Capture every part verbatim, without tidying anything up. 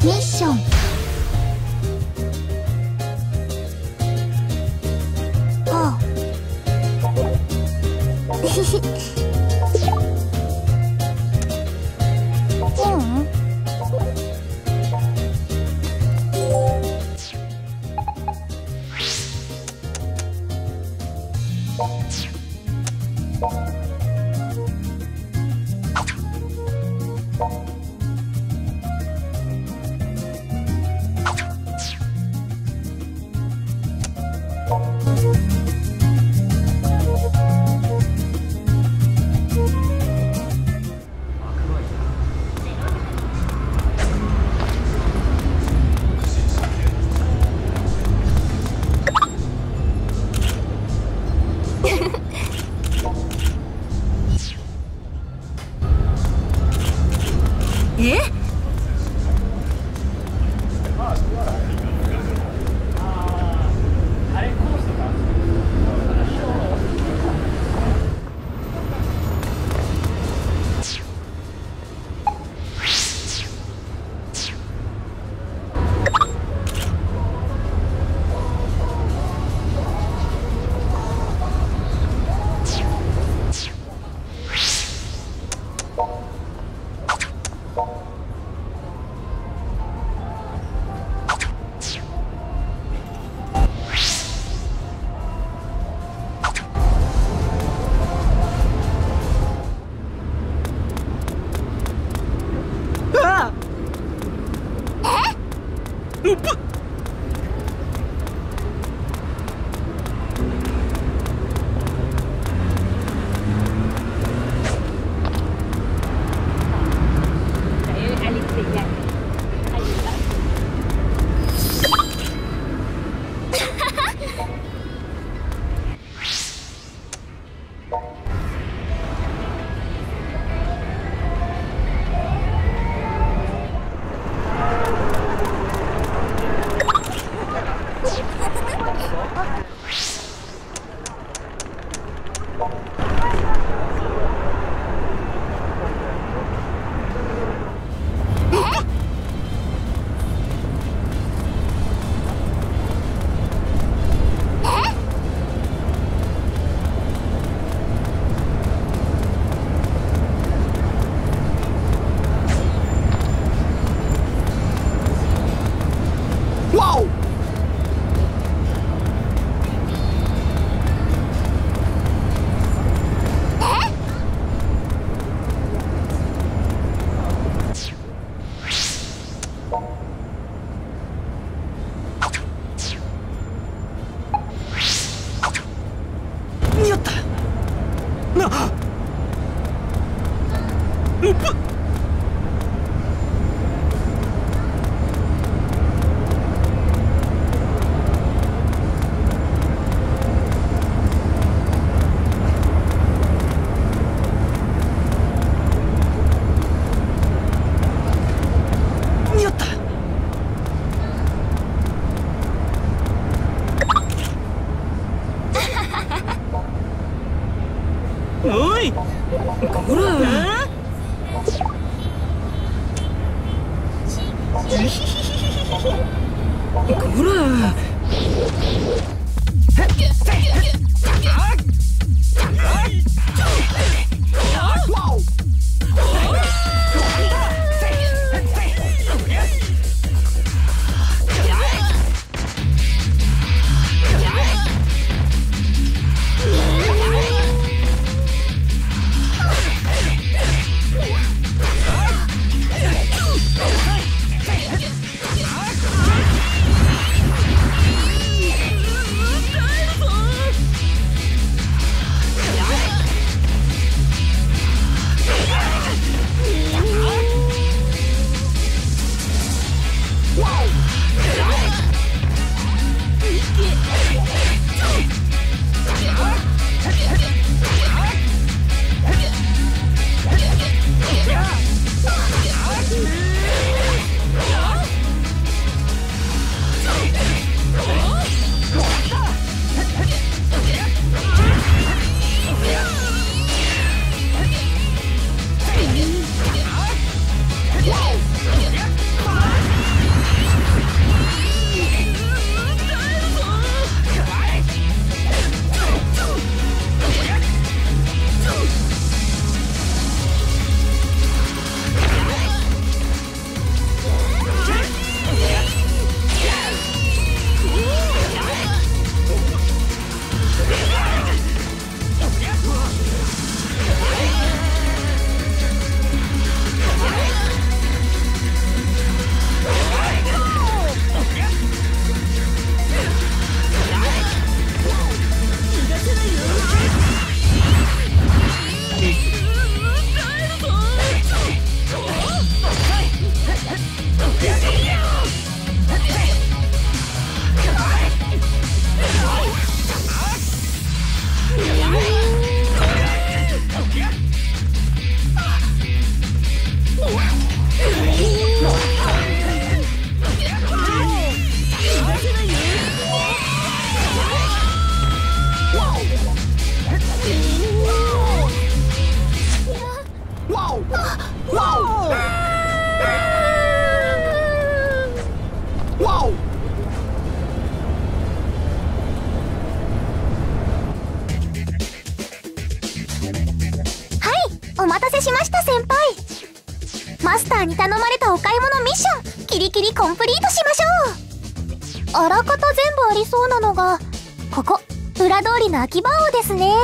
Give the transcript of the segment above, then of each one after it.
ミッション。ほう。ひひ。うん。 え？うっぷっ。やったなあ。うっぷっ。やったおいこら。 わおわおわお。 お待たせしました先輩。マスターに頼まれたお買い物ミッションキリキリコンプリートしましょう。あらかた全部ありそうなのがここ裏通りの秋葉王ですね。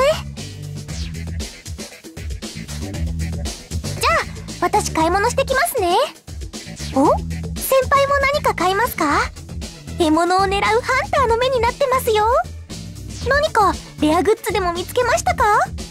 じゃあ私買い物してきますね。お、先輩も何か買いますか？獲物を狙うハンターの目になってますよ。何かレアグッズでも見つけましたか？